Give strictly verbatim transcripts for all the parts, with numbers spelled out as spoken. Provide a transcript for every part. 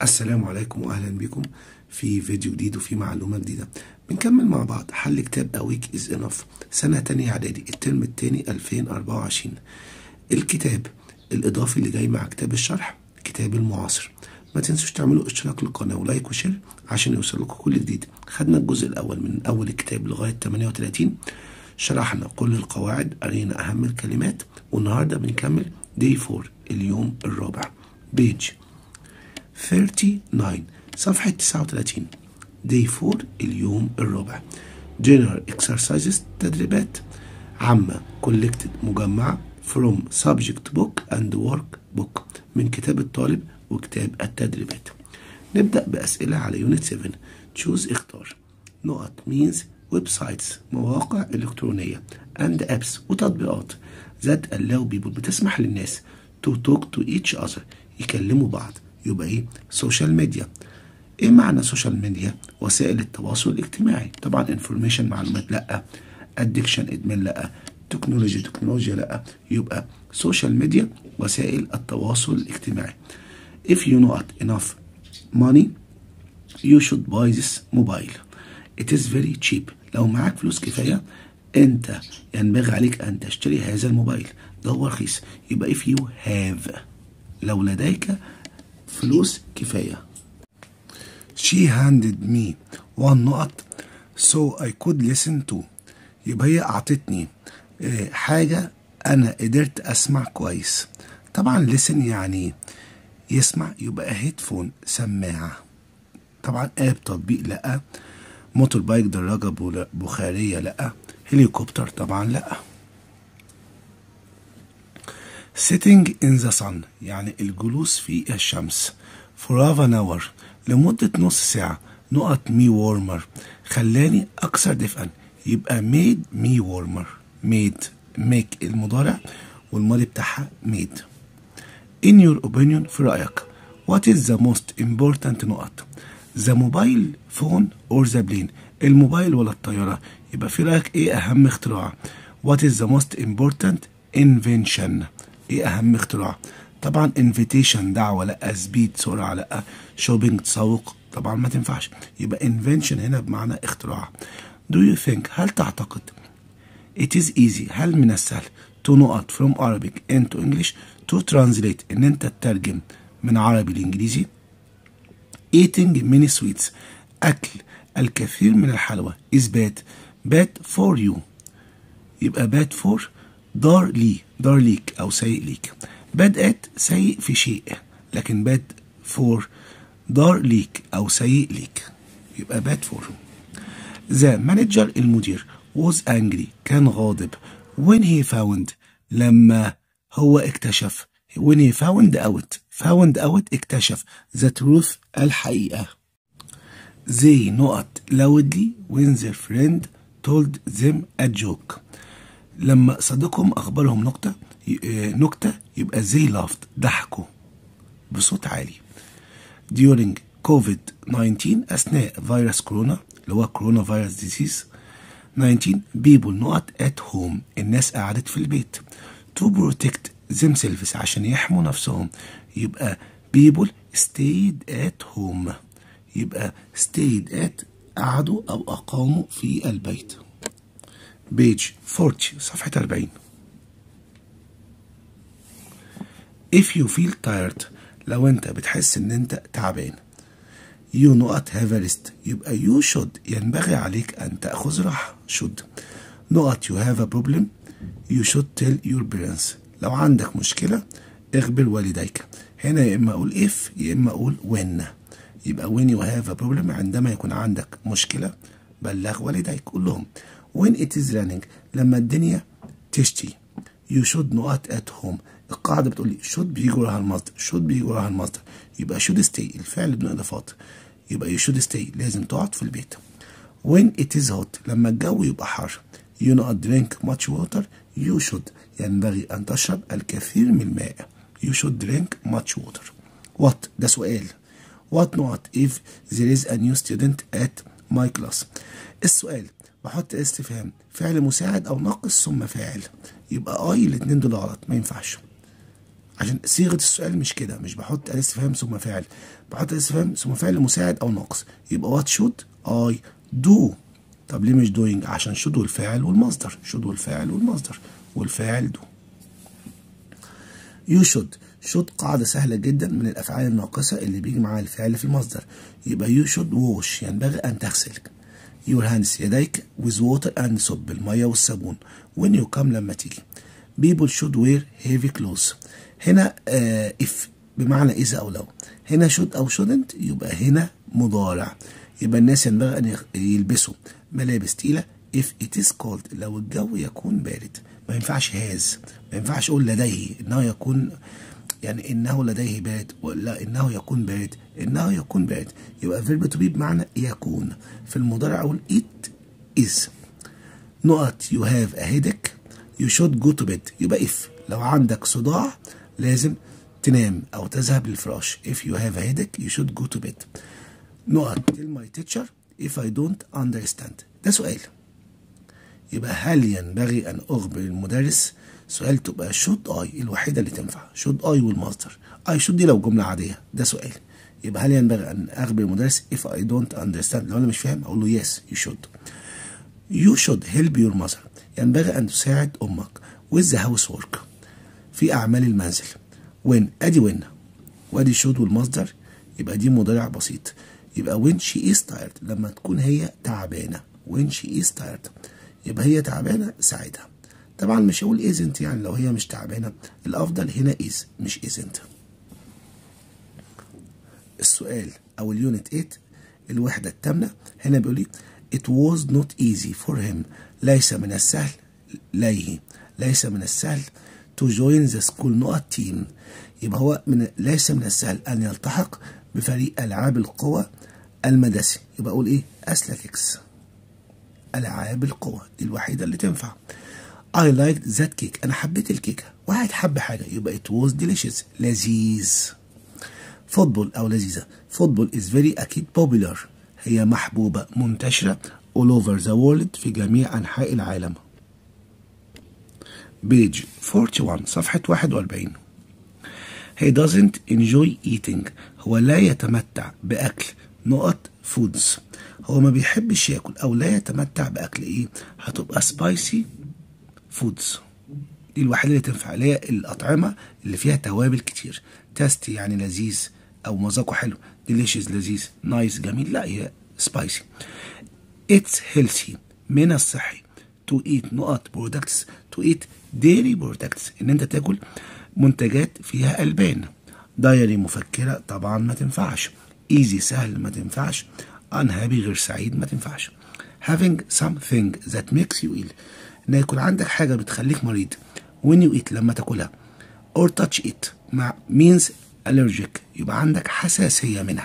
السلام عليكم واهلا بكم في فيديو جديد وفي معلومه جديده. بنكمل مع بعض حل كتاب اويك از انف سنه تانية اعدادي الترم التاني ألفين وأربعة وعشرين. الكتاب الاضافي اللي جاي مع كتاب الشرح كتاب المعاصر. ما تنسوش تعملوا اشتراك للقناه ولايك وشير عشان يوصلكم كل جديد. خدنا الجزء الاول من اول الكتاب لغايه ثمانية وثلاثين، شرحنا كل القواعد، قرينا اهم الكلمات، والنهارده بنكمل دي فور اليوم الرابع. بيج تسعة وثلاثين صفحة تسعة وثلاثين. دي فور اليوم الرابع. General exercises تدريبات عامة collected مجمعة from subject book and work book من كتاب الطالب وكتاب التدريبات. نبدأ بأسئلة على يونت سبعة. choose اختار. نقط means ويب سايتس مواقع إلكترونية and apps وتطبيقات that allow people بتسمح للناس to talk to each other يكلموا بعض. يبقى ايه؟ سوشيال ميديا. ايه معنى سوشيال ميديا؟ وسائل التواصل الاجتماعي. طبعا انفورميشن معلومات لا، ادكشن ادمان لا، تكنولوجيا تكنولوجيا لا. يبقى سوشيال ميديا وسائل التواصل الاجتماعي. if you not enough money you should buy this mobile it is very cheap. لو معاك فلوس كفايه انت ينبغي عليك ان تشتري هذا الموبايل، ده هو رخيص. يبقى if you have لو لديك فلوس كفاية. She handed me one نقط so I could listen to. يبقى هي أعطتني حاجة أنا قدرت أسمع كويس. طبعا listen يعني يسمع، يبقى هيدفون سماعة. طبعا آب تطبيق لأ، موتور بايك دراجة بخارية لأ، هليكوبتر طبعا لأ. sitting in the sun يعني الجلوس في الشمس. for half an hour لمدة نص ساعة. نقط me warmer خلاني أكثر دفئا. يبقى made me warmer. made make المضارع والماضي بتاعها made. in your opinion في رأيك what is the most important نقط the mobile phone or the plane الموبايل ولا الطيارة. يبقى في رأيك إيه أهم اختراع؟ what is the most important invention ايه اهم اختراع؟ طبعا invitation دعوة لا، سبيد سرعة لا، شوبينج تسوق طبعا ما تنفعش. يبقى invention هنا بمعنى اختراع. do you think هل تعتقد it is easy هل من السهل to نقط from Arabic into English to translate ان انت تترجم من عربي لانجليزي. eating many sweets اكل الكثير من الحلوى is bad bad for you. يبقى bad for ضار لي ضار ليك أو سيء ليك. bad at سيء في شيء، لكن bad for ضار ليك أو سيء ليك. يبقى bad for. the manager المدير was angry كان غاضب when he found لما هو اكتشف. when he found out found out اكتشف the truth الحقيقة. they نقط loudly when their friend told them a joke لما صديقهم أخبرهم نكتة نكتة يبقى they laughed ضحكوا بصوت عالي. during كوفيد تسعة عشر أثناء فيروس كورونا اللي هو كورونا فيروس ديزيز تسعة عشر people نقط at home الناس قعدت في البيت. to protect themselves عشان يحموا نفسهم يبقى people stayed at home. يبقى stayed at قعدوا أو أقاموا في البيت. بيج أربعين صفحة أربعين. if you feel tired لو انت بتحس ان انت تعبان you نقط have a rest يبقى you should ينبغي عليك ان تأخذ راحة should. نقط you have a problem you should tell your parents لو عندك مشكلة اخبر والديك. هنا يا اما اقول if يا اما اقول when. يبقى when you have a problem عندما يكون عندك مشكلة بلغ والديك قول لهم. when it is raining لما الدنيا تشتي you should نقط at home. القاعدة بتقول لي should بيجي وراها المصدر should بيجي وراها المصدر يبقى should stay الفعل بدون إضافات. يبقى you should stay لازم تقعد في البيت. when it is hot لما الجو يبقى حار you نقط drink much water you should ينبغي أن تشرب الكثير من الماء. you should drink much water. what ده سؤال. what نقط if there is a new student at my class. السؤال بحط استفهام فعل مساعد او ناقص ثم فاعل. يبقى اي الاتنين دول غلط ما ينفعش عشان صيغة السؤال مش كده، مش بحط أداة استفهام ثم فاعل، بحط أداة استفهام ثم فاعل مساعد أو ناقص. يبقى what should I do؟ طب ليه مش doing؟ عشان should والفاعل والمصدر، should والفاعل والمصدر، والفاعل do. you should should قاعدة سهلة جدا من الأفعال الناقصة اللي بيجي معاها الفعل في المصدر. يبقى you should wash ينبغي أن تغسل your hands يديك with water and soap بالمية والصابون when you come لما تيجي. people should wear heavy clothes هنا آه if بمعنى إذا أو لو. هنا should أو shouldn't يبقى هنا مضارع. يبقى الناس ينبغي أن يلبسوا ملابس تقيلة if it is cold لو الجو يكون بارد. ما ينفعش has، ما ينفعش أقول لديه إنه يكون، يعني إنه لديه بارد، ولا إنه يكون بارد، إنه يكون بارد. يبقى verb to be بمعنى يكون. في المضارع أقول it is. نقط you have a headache you should go to bed. يبقى if لو عندك صداع لازم تنام أو تذهب للفراش. if you have a headache you should go to bed. نقط tell my teacher if I don't understand. ده سؤال. يبقى هل ينبغي أن أخبر المدرس؟ سؤال تبقى should I الوحيدة اللي تنفع، should I والمصدر. I should دي لو جملة عادية. ده سؤال. يبقى هل ينبغي أن أخبر المدرس if I don't understand؟ لو أنا مش فاهم أقول له yes you should. You should help your mother ينبغي أن تساعد أمك with the housework في أعمال المنزل. when أدي when وأدي should والمصدر، يبقى دي مضارع بسيط. يبقى when she is tired لما تكون هي تعبانة. when she is tired يبقى هي تعبانة ساعدها. طبعا مش هقول isn't، يعني لو هي مش تعبانة الأفضل هنا is مش isn't. السؤال أو اليونت ثمانية الوحدة الثامنة هنا بيقول لي it was not easy for him ليس من السهل ليه ليس من السهل to join the school نقط team. يبقى هو من ليس من السهل أن يلتحق بفريق ألعاب القوى المدرسي. يبقى أقول إيه؟ أثليتكس ألعاب القوى دي الوحيدة اللي تنفع. I liked that cake أنا حبيت الكيكة. واحد حب حاجة يبقى it was delicious لذيذ. فوتبول أو لذيذة. فوتبول is very أكيد popular هي محبوبة منتشرة all over the world في جميع أنحاء العالم. page واحد وأربعين صفحة واحد وأربعين. he doesn't enjoy eating هو لا يتمتع بأكل نقط foods. هو ما بيحبش ياكل أو لا يتمتع بأكل إيه؟ هتبقى spicy foods دي الوحيدة اللي تنفع، اللي هي الأطعمة اللي فيها توابل كتير. tasty يعني لذيذ أو مذاقه حلو. delicious لذيذ. nice جميل. لا هي spicy. it's healthy من الصحي to eat نقط products to eat dairy products إن أنت تاكل منتجات فيها ألبان. diary مفكرة طبعا ما تنفعش. easy سهل ما تنفعش. unhappy غير سعيد ما تنفعش. having something that makes you ill إن يكون عندك حاجة بتخليك مريض when you eat لما تاكلها or touch it مع means allergic يبقى عندك حساسية منها.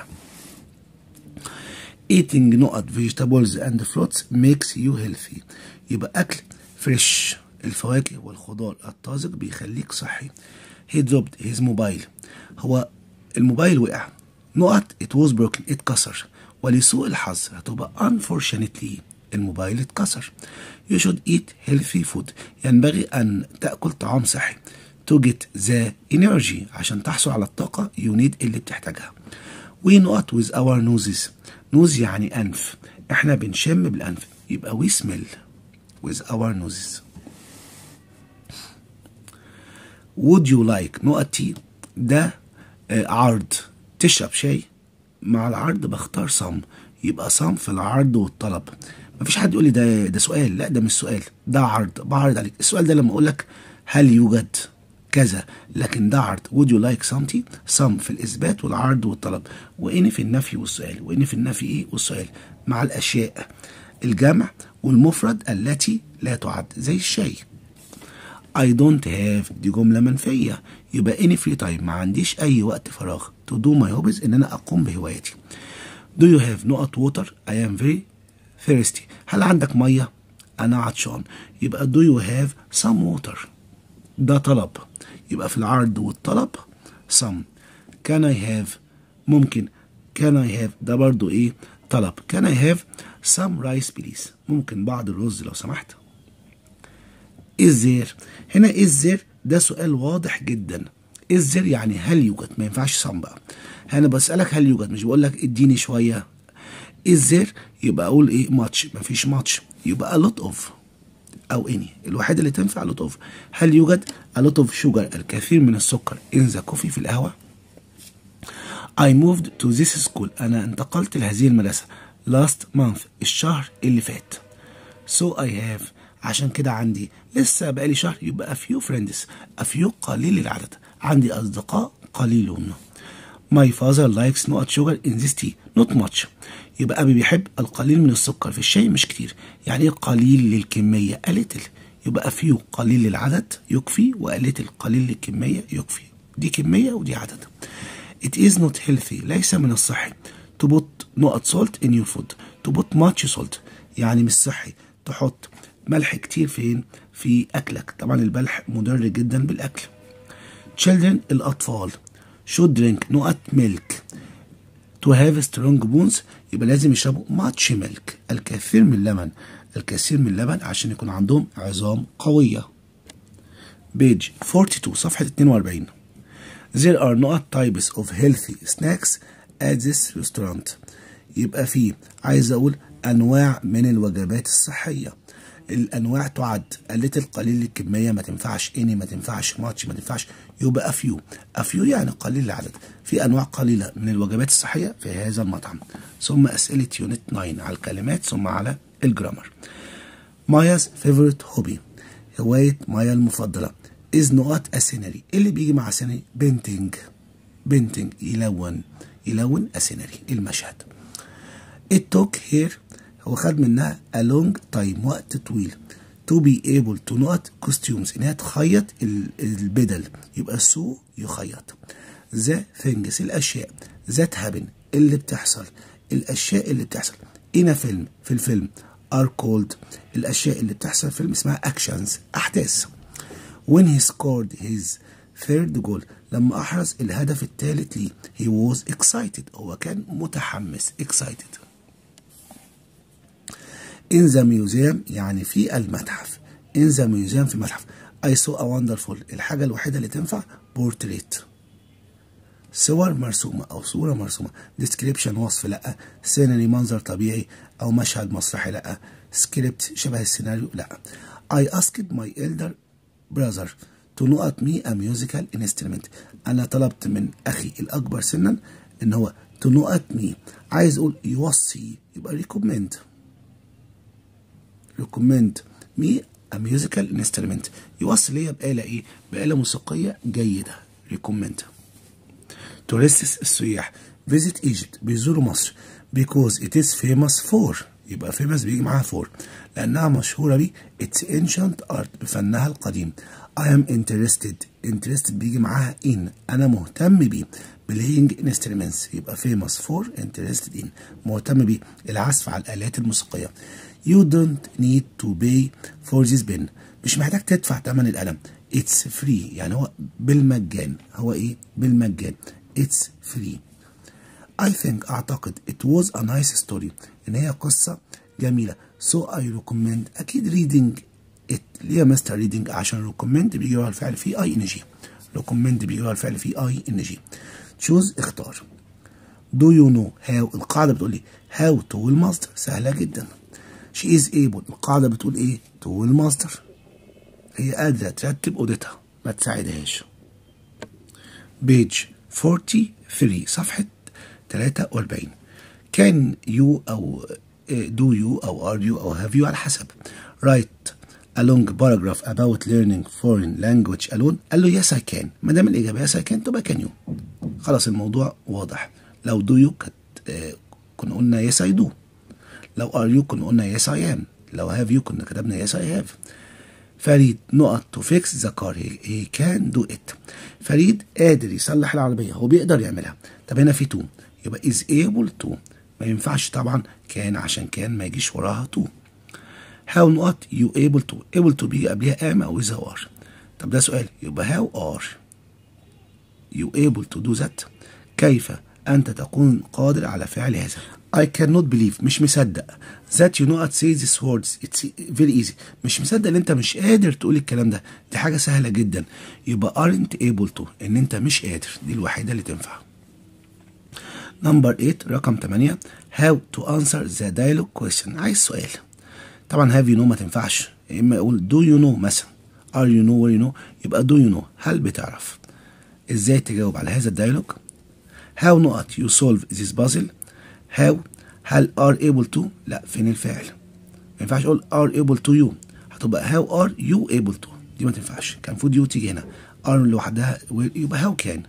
eating نقط vegetables and fruits makes you healthy يبقى أكل فريش الفواكه والخضار الطازج بيخليك صحي. he dropped his mobile هو الموبايل وقع نقط it was broken اتكسر. ولسوء الحظ هتبقى unfortunately الموبايل اتكسر. you should eat healthy food ينبغي أن تأكل طعام صحي to get the energy عشان تحصل على الطاقة you need اللي بتحتاجها. we نقط with our noses nose يعني أنف احنا بنشم بالأنف يبقى we smell with our noses. would you like نقط تي ده آه عرض تشرب شاي مع العرض بختار صم يبقى صم في العرض والطلب. مفيش حد يقول لي ده ده سؤال، لا ده مش سؤال ده عرض بعرض عليك. السؤال ده لما اقول لك هل يوجد كذا، لكن ده عرض. would you like something some في الإثبات والعرض والطلب، وإن في النفي والسؤال. وإن في النفي إيه والسؤال مع الأشياء الجمع والمفرد التي لا تعد زي الشاي. I don't have دي جملة منفية يبقى any free time ما عنديش أي وقت فراغ to do my hobbies إن أنا أقوم بهواياتي. do you have نقط water I am very thirsty هل عندك مية أنا عطشان يبقى do you have some water ده طلب يبقى في العرض والطلب some. can I have ممكن can I have ده برضو إيه طلب. can I have some rice please ممكن بعض الرز لو سمحت. is there هنا is there ده سؤال واضح جدا. is there يعني هل يوجد، ما ينفعش some بقى. أنا بسألك هل يوجد، مش بقول لك اديني شوية. is there يبقى أقول إيه much، ما فيش much، يبقى a lot of أو any، الوحيدة اللي تنفع a lot of. هل يوجد a lot of sugar الكثير من السكر in the coffee في القهوة. I moved to this school أنا انتقلت لهذه المدرسة last month الشهر اللي فات. so I have عشان كده عندي لسه بقالي شهر، يبقى a few friends a few قليل العدد، عندي أصدقاء قليلون. my father likes not sugar in this tea not much، يبقى أبي بيحب القليل من السكر في الشاي مش كتير. يعني إيه قليل للكمية a little، يبقى a few قليل للعدد يكفي، و a little قليل للكمية يكفي، دي كمية ودي عدد. it is not healthy ليس من الصحي to put not salt in your food to put much salt، يعني مش صحي تحط ملح كتير فين في أكلك، طبعا الملح مضر جدا بالأكل. children الأطفال should drink not milk to have strong bones، يبقى لازم يشربوا much milk الكثير من اللبن، الكثير من اللبن عشان يكون عندهم عظام قوية. page اتنين وأربعين صفحة اتنين وأربعين. there are not types of healthy snacks at this restaurant، يبقى في عايز أقول أنواع من الوجبات الصحية. الأنواع تعد قلت القليل الكمية، ما تنفعش إني ما تنفعش ماتش ما تنفعش، يبقى أفيو أفيو يعني قليل العدد. في أنواع قليلة من الوجبات الصحية في هذا المطعم. ثم أسئلة يونت تسعة على الكلمات ثم على الجرامر. مايا's favorite hobby هواية مايا المفضلة is not a scenery، اللي بيجي مع scenery painting painting يلون يلون a scenery المشهد. it took here هو خد منها a long time وقت طويل to be able to not costumes إنها تخيط البدل، يبقى so يخيط. the things الأشياء that happen اللي بتحصل، الأشياء اللي بتحصل in a film في الفيلم are called الأشياء اللي بتحصل في الفيلم اسمها actions أحداث. when he scored his third goal لما أحرز الهدف الثالث ليه he was excited هو كان متحمس excited. in the museum يعني في المتحف in the museum في المتحف. I saw a wonderful الحاجة الوحيدة اللي تنفع portrait صور مرسومة أو صورة مرسومة. description وصف لأ. scenery منظر طبيعي أو مشهد مسرحي لأ. script شبه السيناريو لأ. I asked my elder brother to not me a musical instrument أنا طلبت من أخي الأكبر سنا إن هو to not me عايز أقول يوصي يبقى recommend recommend me a musical instrument يوصي ليا بآلة إيه؟ بآلة موسيقية جيدة recommend. tourists السياح visit Egypt بيزوروا مصر because it is famous for يبقى famous بيجي معاها for لأنها مشهورة بيه its ancient art بفنها القديم. I am interested interested بيجي معاها in أنا مهتم بيه playing instruments يبقى famous for interested in مهتم بيه العزف على الآلات الموسيقية. you don't need to pay for this pen مش محتاج تدفع ثمن القلم it's free يعني هو بالمجان هو إيه بالمجان it's free. I think أعتقد it was a nice story إن هي قصة جميلة so I recommend أكيد reading it ليه مستر reading عشان recommend بيجي ورا الفعل فيه I N G recommend بيجي ورا الفعل فيه I N G. choose اختار. do you know how القاعدة بتقول لي how to المصدر سهلة جدا. she is able القاعدة بتقول إيه to المصدر هي قادرة ترتب أوضتها ما تساعدهاش. page forty-three صفحة تلاتة وأربعين. can you أو do you أو are you أو have you على حسب. write a long paragraph about learning foreign language alone قال له yes I can ما دام الإجابة yes I can تبقى can you خلاص الموضوع واضح. لو do you كت كنا قلنا yes I do لو are you كنا قلنا yes I am لو have you كنا كتبنا yes I have. فريد نقط to fix the car he, he can do it فريد قادر يصلح العربية هو بيقدر يعملها. طب هنا في to يبقى is able to ما ينفعش طبعا كان عشان كان ما يجيش وراها to. how نقط you able to able to بيجي قبلها am أو is أو are. طب ده سؤال يبقى how are you able to do that كيف أنت تكون قادر على فعل هذا. I cannot believe مش مصدق that you know say these words it's very easy مش مصدق ان انت مش قادر تقول الكلام ده، دي حاجة سهلة جدا. يبقى aren't able to ان انت مش قادر، دي الوحيدة اللي تنفع. نمبر تمانية رقم تمانية how to answer the dialogue question. عايز سؤال. طبعا have you know ما تنفعش، يا اما اقول do you know مثلا are you know where you know، يبقى do you know هل بتعرف. ازاي تجاوب على هذا الديالوج؟ how not you solve this puzzle. how هل are able to، لا فين الفاعل، ما ينفعش اقول are able to you، هتبقى how are you able to، دي ما تنفعش، كان المفروض you تيجي هنا are لوحدها يبقى how can.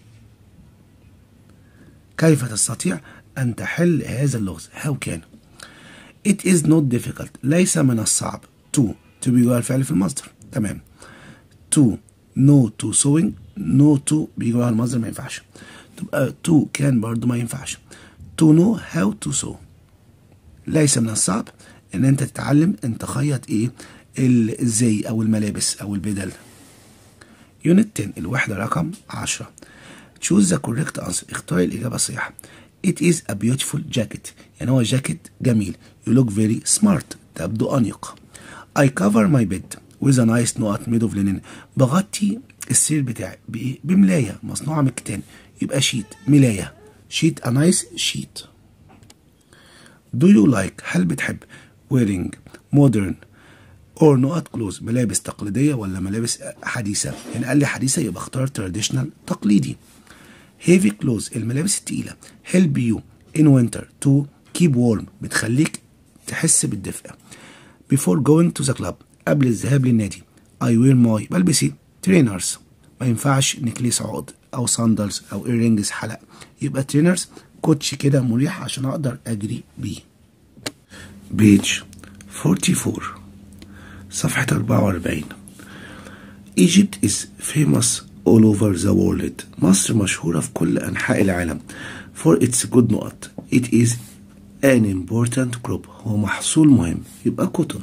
كيف تستطيع أن تحل هذا اللغز؟ how can. it is not difficult ليس من الصعب to to بيجي الفعل في المصدر، تمام. to no to sewing no to بيجي المصدر ما ينفعش، تبقى to can برضو ما ينفعش. to know how to sew ليس من الصعب ان انت تتعلم ان تخيط ايه الزي او الملابس او البدل. يونت عشرة الوحدة رقم عشرة choose the correct answer. اختار الإجابة الصحيحة. it is a beautiful jacket يعني هو جاكيت جميل. you look very smart تبدو أنيق. I cover my bed with a nice note made of linen. بغطي السرير بتاعي بإيه؟ بملاية مصنوعة من الكتان، يبقى شيت ملاية شيت a nice sheet. do you like هل بتحب wearing modern or not clothes ملابس تقليدية ولا ملابس حديثة؟ يعني قال لي حديثة يبقى اختار traditional تقليدي. heavy clothes الملابس التقيلة help you in winter to keep warm بتخليك تحس بالدفء. before going to the club قبل الذهاب للنادي I wear my بلبسي trainers ما ينفعش نكليس عقد أو sandals أو earrings حلق، يبقى trainers كوتش كده مريح عشان أقدر أجري بيه. page أربعة وأربعين صفحة أربعة وأربعين Egypt is famous all over the world. مصر مشهورة في كل أنحاء العالم for its good نقط. it is an important crop هو محصول مهم، يبقى cotton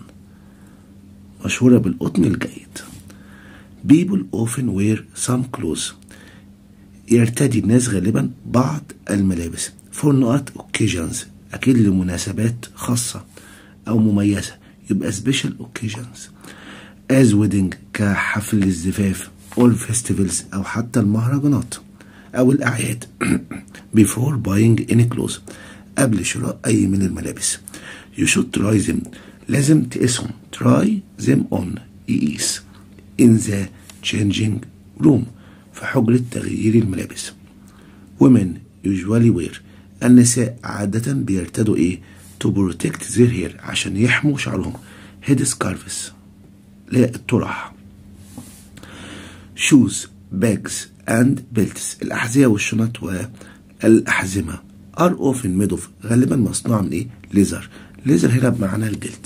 مشهورة بالقطن الجيد. people often wear some clothes يرتدي الناس غالبا بعض الملابس for نقط occasions أكيد لمناسبات خاصة أو مميزة، يبقى special occasions as wedding كحفل الزفاف all festivals أو حتى المهرجانات أو الأعياد. before buying any clothes قبل شراء أي من الملابس. you should try them لازم تقيسهم try them on يقيس in the changing room في حجرة تغيير الملابس. women usually wear النساء عادة بيرتدوا إيه to protect their hair عشان يحموا شعرهم head scarves لا الطرح. shoes bags and belts الأحذية والشنط والأحزمة are often made of غالبا مصنوعة من إيه leather leather هنا بمعنى الجلد.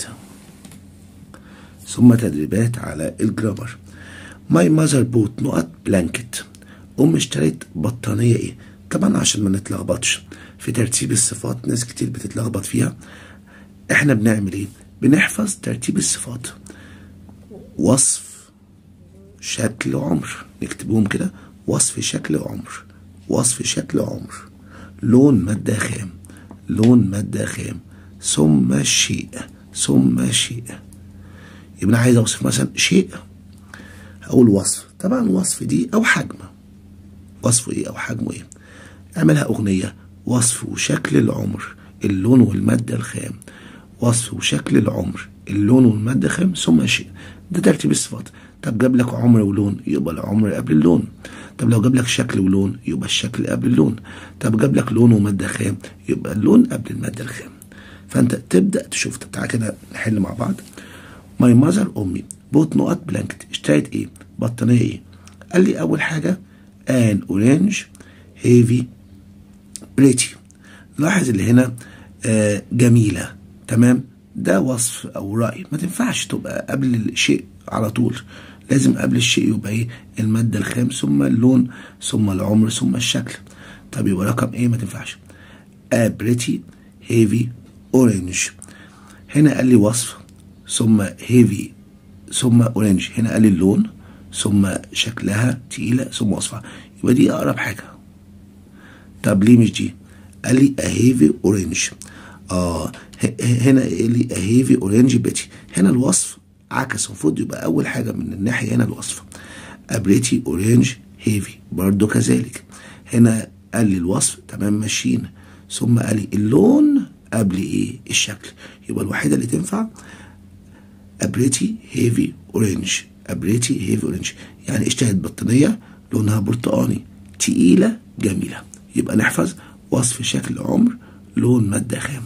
ثم تدريبات على الجرامر. my mother bought نقط blanket أم اشتريت بطانية إيه؟ طبعا عشان ما نتلخبطش في ترتيب الصفات، ناس كتير بتتلخبط فيها. احنا بنعمل ايه؟ بنحفظ ترتيب الصفات. وصف شكل عمر نكتبهم كده، وصف شكل عمر وصف شكل عمر لون مادة خام لون مادة خام ثم الشيء ثم الشيء. يبقى انا عايز اوصف مثلا شيء اقول وصف، طبعا وصف دي او حجم، وصفه ايه او حجمه ايه. اعملها اغنية وصف وشكل العمر اللون والمادة الخام وصف وشكل العمر اللون والمادة الخام ثم شيء. ده ترتيب الصفات. طب جاب لك عمر ولون يبقى العمر قبل اللون. طب لو جاب لك شكل ولون يبقى الشكل قبل اللون. طب جاب لك لون ومادة خام يبقى اللون قبل المادة الخام. فانت تبدأ تشوف. طب تعالى كده نحل مع بعض. ماي ماذر امي بوت نقط بلانكت اشتريت ايه؟ بطانية ايه؟ قال لي اول حاجة ان اورانج هيفي بريتي. لاحظ اللي هنا آه جميلة، تمام؟ ده وصف او رأي، ما تنفعش تبقى قبل الشيء على طول، لازم قبل الشيء يبقى ايه؟ المادة الخام ثم اللون ثم العمر ثم الشكل. طب يبقى رقم ايه؟ ما تنفعش. a pretty heavy orange. هنا قال لي وصف ثم heavy ثم orange، هنا قال لي اللون ثم شكلها تقيلة ثم وصفها، يبقى دي اقرب حاجة. طب ليه مش دي؟ قال لي a heavy orange. اه هنا قال لي a heavy orange pretty. هنا الوصف عكس، المفروض يبقى اول حاجه من الناحيه هنا الوصف a pretty orange heavy، برضو كذلك. هنا قال لي الوصف تمام ماشيين، ثم قال لي اللون قبل ايه الشكل، يبقى الوحيده اللي تنفع a pretty heavy orange. a pretty heavy orange يعني اشتهت بطانيه لونها برتقاني تقيله جميله. يبقى نحفظ وصف شكل عمر لون ماده خام.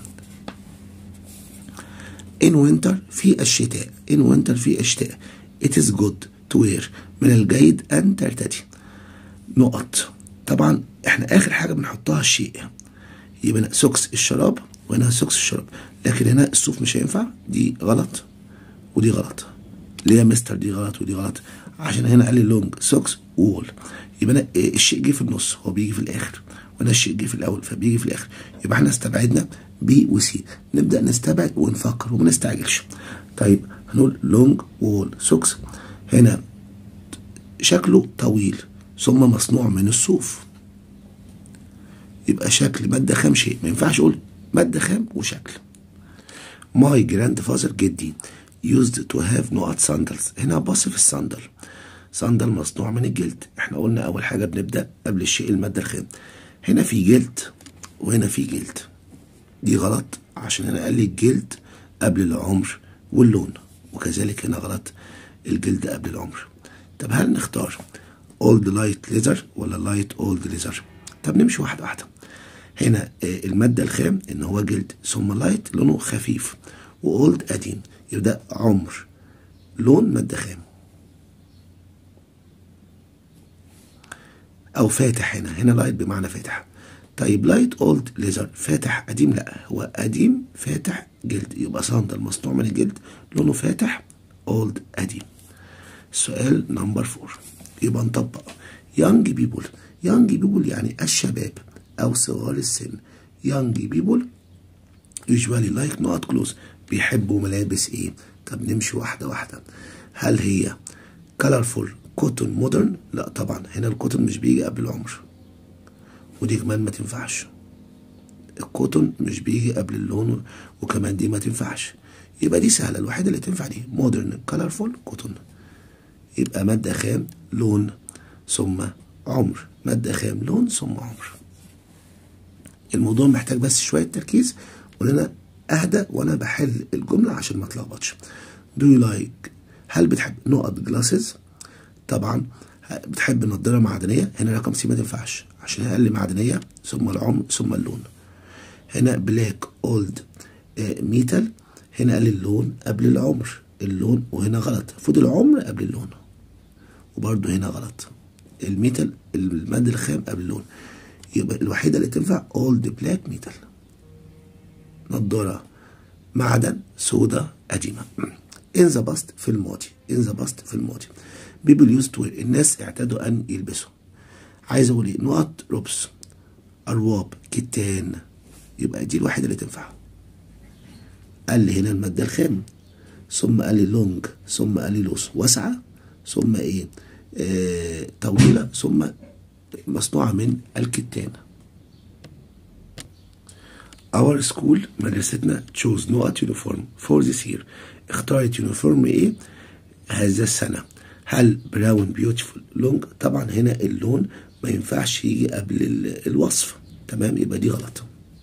in winter في الشتاء. in winter في الشتاء it is good to wear، من الجيد أن ترتدي. نقط. طبعا احنا آخر حاجة بنحطها الشيء، يبقى سوكس الشراب وهنا سوكس الشراب، لكن هنا الصوف مش هينفع، دي غلط ودي غلط. ليه يا مستر دي غلط ودي غلط؟ عشان هنا قال لي لونج سوكس وول، يبقى أنا الشيء جه في النص، هو بيجي في الآخر، وأنا الشيء جه في الأول فبيجي في الآخر. يبقى احنا استبعدنا بي وسي، نبدأ نستبعد ونفكر وما نستعجلش. طيب هنقول لونج وول سوكس، هنا شكله طويل ثم مصنوع من الصوف، يبقى شكل مادة خام شيء، ما ينفعش اقول مادة خام وشكل. ماي جراند فازر جدي used to have نقط ساندلز. هنا بص في الصندل، صندل مصنوع من الجلد. احنا قلنا اول حاجة بنبدأ قبل الشيء المادة الخام. هنا في جلد وهنا في جلد، دي غلط عشان هنا قال لي الجلد قبل العمر واللون، وكذلك هنا غلط الجلد قبل العمر. طب هل نختار old light leather ولا light old leather؟ طب نمشي واحدة واحدة. هنا المادة الخام ان هو جلد، ثم لايت لونه خفيف، واولد قديم، يبقى عمر لون مادة خام. او فاتح، هنا هنا لايت بمعنى فاتح. طيب لايت اولد ليزر فاتح قديم، لا هو قديم فاتح جلد، يبقى صندل مصنوع من الجلد لونه فاتح اولد قديم. السؤال نمبر فور، يبقى نطبق young people. young people يعني الشباب او صغار السن. young people usually like not clothes، بيحبوا ملابس ايه؟ طب نمشي واحده واحده. هل هي colorful cotton modern؟ لا طبعا، هنا الكوتون مش بيجي قبل العمر، ودي كمان ما تنفعش. الكوتون مش بيجي قبل اللون، وكمان دي ما تنفعش. يبقى دي سهله، الوحيده اللي تنفع دي modern colorful cotton. يبقى مادة خام لون ثم عمر، مادة خام لون ثم عمر. الموضوع محتاج بس شوية تركيز، وان انا اهدى وانا بحل الجملة عشان ما اتلخبطش. do you like، هل بتحب نقط جلاسز؟ طبعا بتحب نضارة معدنية. هنا رقم سي ما تنفعش عشان قال لي معدنية ثم العمر ثم اللون. هنا بلاك اولد ميتال، هنا قال لي اللون قبل العمر، اللون وهنا غلط، المفروض العمر قبل اللون، وبرده هنا غلط، الميتال المادة الخام قبل اللون. يبقى الوحيدة اللي تنفع اولد بلاك ميتال، نضارة معدن سودا قديمة. in the past في الماضي، in the past في الماضي. people used to wear، الناس اعتادوا ان يلبسوا. عايز اقول ايه؟ نقط ربس ارواب كتان، يبقى دي الوحيدة اللي تنفع. قال لي هنا المادة الخام، ثم قال لي لونج، ثم قال لي لوس واسعة، ثم ايه آه طويلة، ثم مصنوعة من الكتان. our school مدرستنا chose نقط يونيفورم for this year، اختارت يونيفورم ايه هذا السنة. هل براون بيوتيفول لونج؟ طبعا هنا اللون ما ينفعش يجي قبل الوصف، تمام، يبقى دي غلط.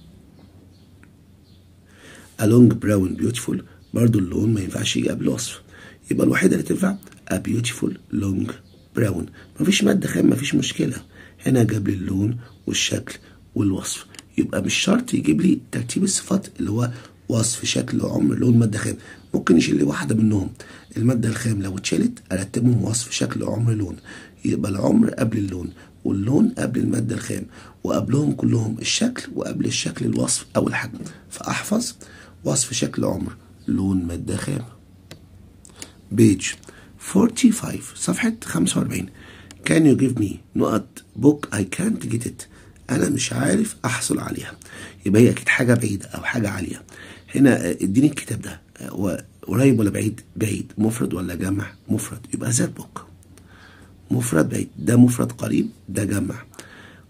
a long brown beautiful برضو اللون ما ينفعش يجي قبل الوصف، يبقى الوحيدة اللي تنفع a beautiful long brown. مفيش مادة خام، مفيش مشكلة، هنا جاب لي اللون والشكل والوصف، يبقى مش شرط يجيب لي ترتيب الصفات اللي هو وصف شكل عمر لون مادة خام، ممكن يشيل لي واحدة منهم. المادة الخام لو اتشالت ارتبهم وصف شكل عمر لون، يبقى العمر قبل اللون واللون قبل المادة الخام، وقبلهم كلهم الشكل، وقبل الشكل الوصف أو الحجم. فأحفظ وصف شكل عمر لون مادة خام. بيج خمسة وأربعين صفحة خمسة وأربعين. Can you give me نقط book I can't get it، أنا مش عارف أحصل عليها. يبقى هي أكيد حاجة بعيدة أو حاجة عالية. هنا اديني الكتاب ده، قريب ولا بعيد؟ بعيد. مفرد ولا جمع؟ مفرد، يبقى ذات بوك. مفرد بعيد، ده مفرد قريب، ده جمع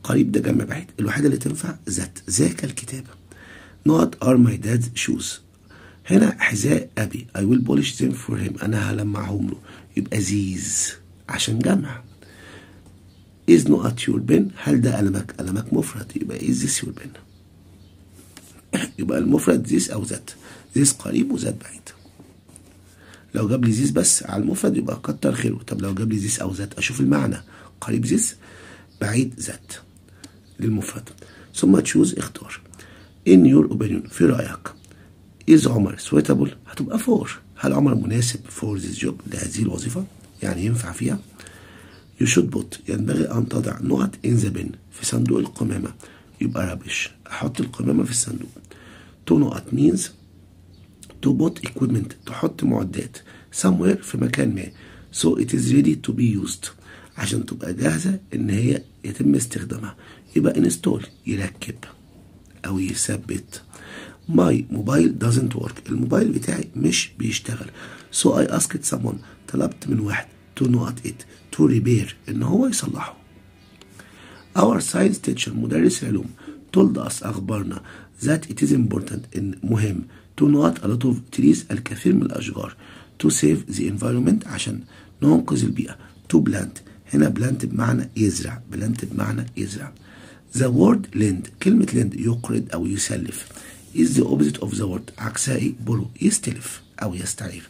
قريب ده جنب بعيد. الوحيدة اللي تنفع ذات، ذاك الكتاب. نقط are my dad's shoes. هنا حذاء أبي I will polish them for him. أنا هلمعهم له. يبقى these عشان جمع. is not your pen. هل ده قلمك؟ قلمك مفرد يبقى is this your pen. يبقى المفرد this أو ذات. this قريب وذات بعيد. لو جاب لي this بس على المفرد يبقى كتر خيره. طب لو جاب لي this أو ذات أشوف المعنى. قريب this بعيد ذات للمفرد. ثم تشوز اختار. in your opinion في رأيك is عمر suitable هتبقى for. هل عمر مناسب for this job لهذه الوظيفة؟ يعني ينفع فيها. you should put ينبغي أن تضع نقط in the bin في صندوق القمامة. يبقى rubbish أحط القمامة في الصندوق. to نقط means to put equipment تحط معدات somewhere في مكان ما so it is ready to be used عشان تبقى جاهزة إن هي يتم استخدامها. يبقى install يركب أو يثبت. my mobile doesn't work الموبايل بتاعي مش بيشتغل so I asked someone طلبت من واحد to not it to repair إن هو يصلحه. our science teacher مدرس العلوم told us أخبرنا that it is important إن مهم to not a lot of trees الكثير من الأشجار to save the environment عشان ننقذ البيئة. to plant هنا plant بمعنى يزرع plant بمعنى يزرع. the word lend كلمة lend يقرض أو يسلف is the opposite of the word عكسها إيه؟ borrow يستلف أو يستعير.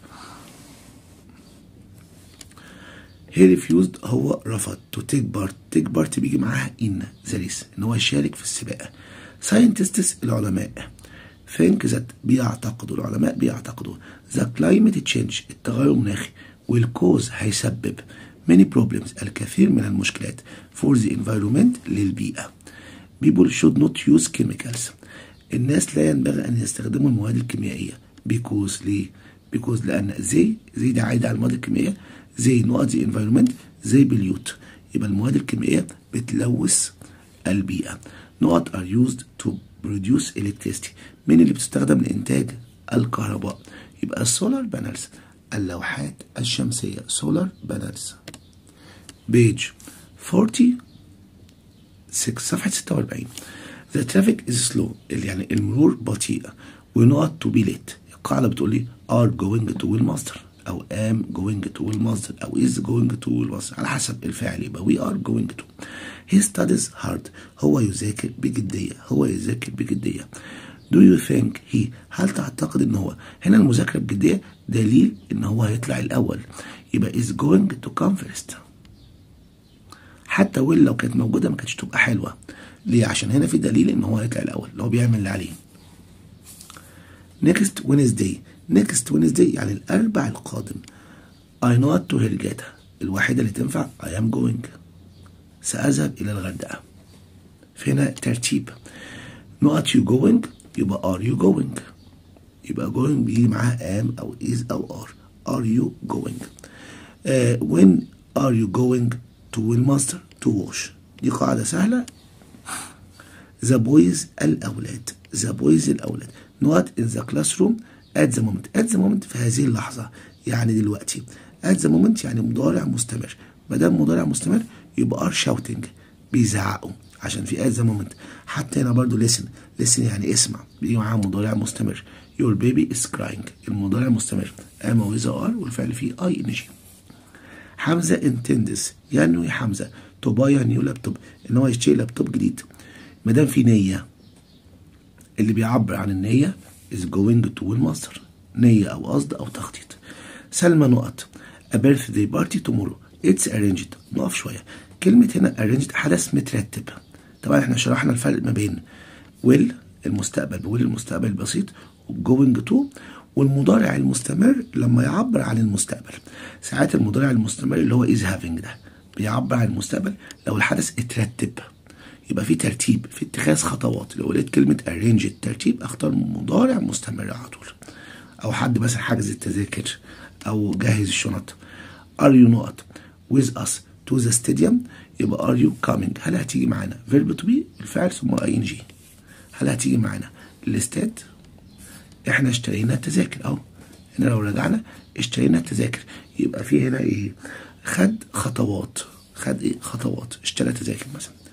he refused هو رفض to take part take part بيجي معاها in the race إن هو يشارك في السباق. scientists العلماء think that بيعتقدوا العلماء بيعتقدوا the climate change التغير المناخي will cause هيسبب many problems الكثير من المشكلات for the environment للبيئة. people should not use chemicals الناس لا ينبغي أن يستخدموا المواد الكيميائية because ليه؟ because لأن زي زي ده عايد على المواد الكيميائية زي نقط the environment زي بليوت يبقى المواد الكيميائية بتلوث البيئة. نقط are used to produce electricity من اللي بتستخدم لإنتاج الكهرباء يبقى السولار بانلز اللوحات الشمسية solar panels. page forty-six صفحة ستة وأربعين. the traffic is slow اللي يعني المرور بطيء ونقط to be late القاعدة بتقول لي are going to المصدر أو am going to المصدر أو is going to المصدر على حسب الفعل يبقى we are going to. he studies hard هو يذاكر بجدية هو يذاكر بجدية. do you think he هل تعتقد ان هو هنا المذاكرة بجدية دليل ان هو هيطلع الأول يبقى is going to come first. حتى وين لو كانت موجودة ما كانتش تبقى حلوة ليه؟ عشان هنا في دليل ان هو هيطلع الأول اللي هو بيعمل اللي عليه. next Wednesday next Wednesday يعني الأربع القادم. I not to هرجاتها الوحيدة اللي تنفع I am going سأذهب إلى الغردقة. فهنا ترتيب نقط you going يبقى are you going يبقى going بيجي معاها am أو is أو are. are you going uh, when are you going to المصدر to wash دي قاعدة سهلة. the boys الأولاد the boys الأولاد نقط in the classroom at the moment at the moment في هذه اللحظة يعني دلوقتي. at the moment يعني مضارع مستمر ما دام مضارع مستمر يبقى are shouting بيزعقوا عشان في at the moment. حتى هنا برضو listen listen يعني اسمع بيجي معاه مضارع مستمر. your baby is crying المضارع مستمر am و is are والفعل فيه ing. حمزة intends ينوي حمزة to buy a new laptop ان هو يشتري لابتوب جديد. ما دام في نية اللي بيعبر عن النية is going to المصدر نية أو قصد أو تخطيط. سلمى نقط a birthday party tomorrow it's arranged. نقف شوية كلمة هنا arranged حدث مترتب. طبعا احنا شرحنا الفرق ما بين will المستقبل will المستقبل البسيط وgoing to والمضارع المستمر لما يعبر عن المستقبل. ساعات المضارع المستمر اللي هو is having ده بيعبر عن المستقبل لو الحدث اترتب يبقى في ترتيب في اتخاذ خطوات. لو لقيت كلمة arrange الترتيب اختار مضارع مستمر على طول. او حد مثلا حجز التذاكر او جهز الشنط. are you not with us to the stadium يبقى are you coming هل هتيجي معانا verb to be الفعل ثم ing هل هتيجي معانا الاستاد. احنا اشترينا التذاكر اهو هنا لو رجعنا اشترينا التذاكر يبقى في هنا ايه خد خطوات خد ايه خطوات اشترى تذاكر مثلا.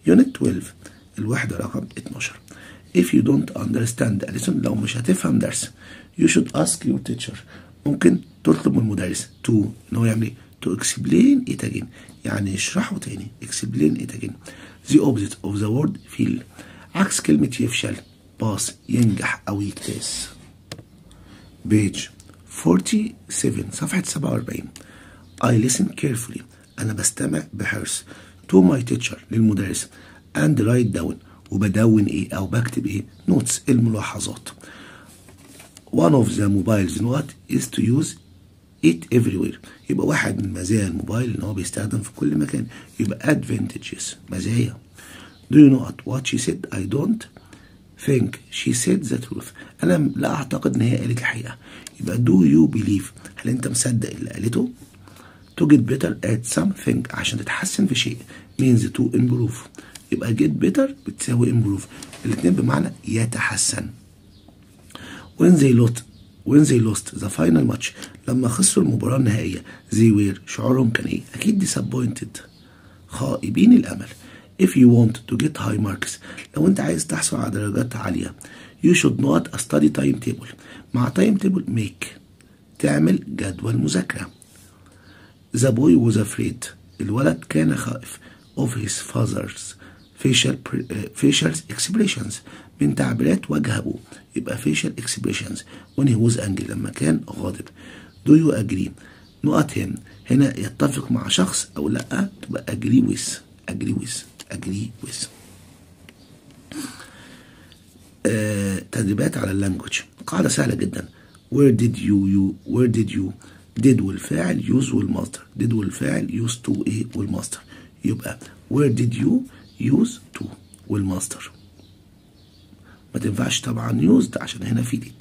Unit twelve الوحدة رقم اتناشر. If you don't understand a lesson لو مش هتفهم درس you should ask your teacher ممكن تطلب من المدرس to إن هو يعمل إيه؟ to explain it again يعني يشرحه تاني explain it again. The opposite of the word fail عكس كلمة يفشل باس ينجح أو يكتاس. page forty-seven صفحة سبعة وأربعين. I listen carefully أنا بستمع بحرص to my teacher للمدرس and write down وبدون إيه أو بكتب إيه notes الملاحظات. one of the mobiles note is to use it everywhere يبقى واحد من مزايا الموبايل إن هو بيستخدم في كل مكان يبقى advantages مزايا. do you know what she said I don't think she said the truth أنا لا أعتقد إن هي قالت الحقيقة يبقى do you believe هل أنت مصدق اللي قالته. to get better at something عشان تتحسن في شيء means to improve يبقى get better بتساوي improve الاتنين بمعنى يتحسن. when they lost when they lost the final match لما خسروا المباراة النهائية they were شعورهم كان ايه؟ أكيد disappointed خائبين الأمل. if you want to get high marks لو أنت عايز تحصل على درجات عالية you should not a study timetable مع timetable make تعمل جدول مذاكرة. the boy was afraid الولد كان خائف of his father's facial facial expressions من تعبيرات وجه أبوه يبقى facial expressions when he was angry لما كان غاضب. do you agree نقط him هنا يتفق مع شخص أو لأ تبقى agree with agree with agree with. آه، تدريبات على اللانجوج قاعدة سهلة جدا. where did you you where did you did والفاعل use والمصدر did والفاعل use to ايه والمصدر يبقى where did you use to والمصدر ما تنفعش طبعا used عشان هنا في did.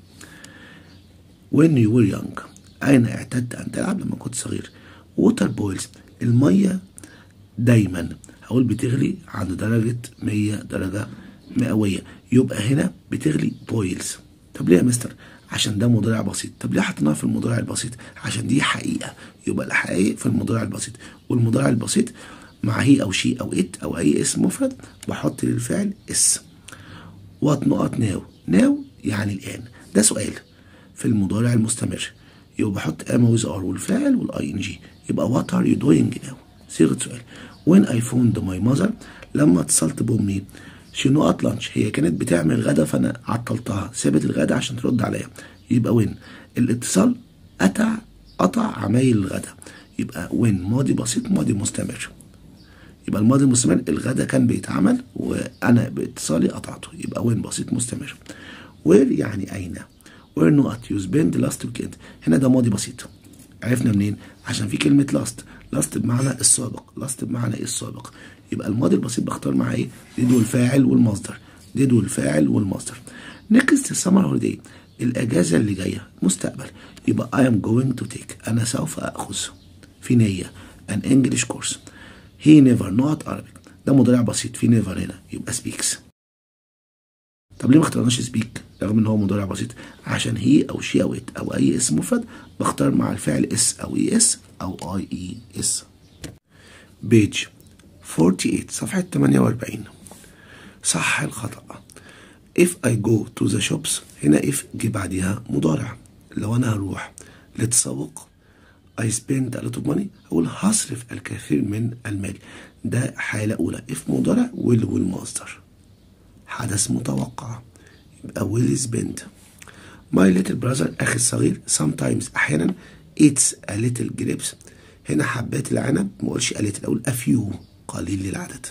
when you were young أين اعتدت أن تلعب لما كنت صغير. water boils المية دايما هقول بتغلي عند درجة مية درجة مئوية يبقى هنا بتغلي boils. طب ليه يا مستر؟ عشان ده مضارع بسيط. طب ليه حطيناها في المضارع البسيط؟ عشان دي حقيقة يبقى الحقيقة في المضارع البسيط والمضارع البسيط مع هي أو شي أو إت أو أي اسم مفرد بحط للفعل اس. وات نقط ناو ناو يعني الآن ده سؤال في المضارع المستمر يبقى بحط ام ويز ار والفاعل والاي ان جي يبقى وات ار يو دوينج ناو صيغة سؤال. when I phoned my mother لما اتصلت بأمي she نقط لانش هي كانت بتعمل غدا فأنا عطلتها سابت الغدا عشان ترد عليا يبقى when الاتصال قطع قطع عمايل الغدا يبقى when ماضي بسيط ماضي مستمر يبقى الماضي المستمر الغدا كان بيتعمل وأنا باتصالي قطعته يبقى when بسيط مستمر. where يعني أين where نقط you spend last weekend هنا ده ماضي بسيط عرفنا منين؟ عشان في كلمة last last بمعنى السابق last بمعنى ايه السابق يبقى الماضي البسيط بختار معاه ايه؟ did والفاعل والمصدر did والفاعل والمصدر. next summer holiday الأجازة اللي جاية مستقبل يبقى I am going to take أنا سوف أخذ في نية an English course. he never not Arabic ده مضارع بسيط في never هنا يبقى speaks. طب ليه ما اخترناش speak رغم ان هو مضارع بسيط؟ عشان هي او شي او ات او اي اسم مفرد بختار مع الفعل اس او اي اس او اي اي اس. page forty-eight صفحة ثمانية وأربعين. صح الخطأ. if I go to the shops هنا if جي بعدها مضارع لو انا هروح للتسوق I spend a lot of money اقول هصرف الكثير من المال ده حالة اولى if مضارع will والمصدر حدث متوقع يبقى will spend. my little brother أخي الصغير sometimes أحيانا eats a little grapes هنا حبات العنب ما اقولش a little أقول a few قليل للعدد.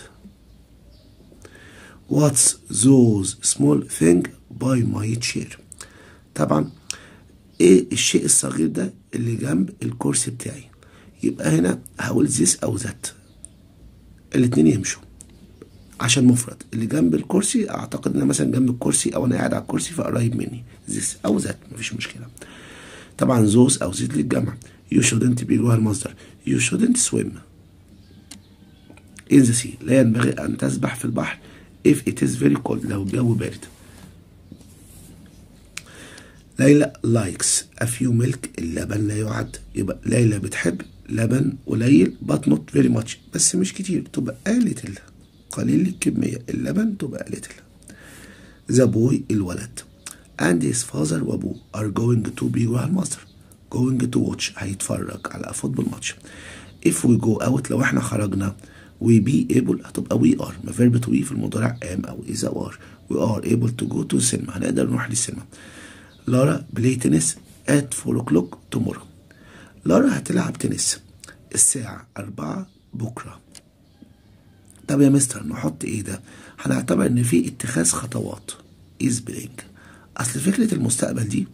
what's those small thing by my chair طبعا ايه الشيء الصغير ده اللي جنب الكرسي بتاعي يبقى هنا هقول this أو that الاتنين يمشوا عشان مفرد اللي جنب الكرسي اعتقد ان انا مثلا جنب الكرسي او انا قاعد على الكرسي فقريب مني this او that مفيش مشكله. طبعا those او زيت للجمع you shouldn't be جوه المصدر you shouldn't swim in the sea لا ينبغي ان تسبح في البحر if it is very cold لو الجو بارد. ليلى likes a few milk اللبن لا يعد يبقى ليلى بتحب لبن قليل but not very much بس مش كتير تبقى a little قليل الكمية، اللبن تبقى little. the boy الولد and his father وابوه are going to be جوه المصدر going to watch هيتفرج على فوتبول ماتش. if we go out لو احنا خرجنا we be able هتبقى we are ما verb to be في المضارع am أو is أو are. we are able to go to cinema هنقدر نروح للسينما. لارا play tennis at four o'clock tomorrow. لارا هتلعب تنس الساعة أربعة بكرة. طب يا مستر نحط ايه ده؟ هنعتبر ان في اتخاذ خطوات is playing. اصل فكرة المستقبل دي